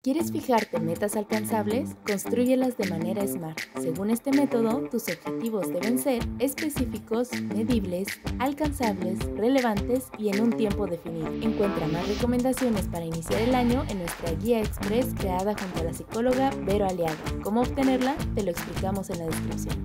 ¿Quieres fijarte metas alcanzables? Constrúyelas de manera SMART. Según este método, tus objetivos deben ser específicos, medibles, alcanzables, relevantes y en un tiempo definido. Encuentra más recomendaciones para iniciar el año en nuestra guía express creada junto a la psicóloga Vero Aliaga. ¿Cómo obtenerla? Te lo explicamos en la descripción.